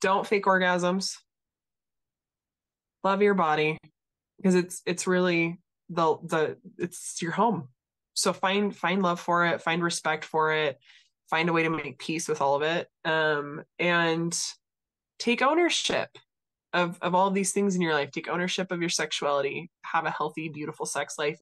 Don't fake orgasms. Love your body because it's really it's your home. So find love for it, find respect for it, find a way to make peace with all of it. And take ownership of all of these things in your life. Take ownership of your sexuality. Have a healthy, beautiful sex life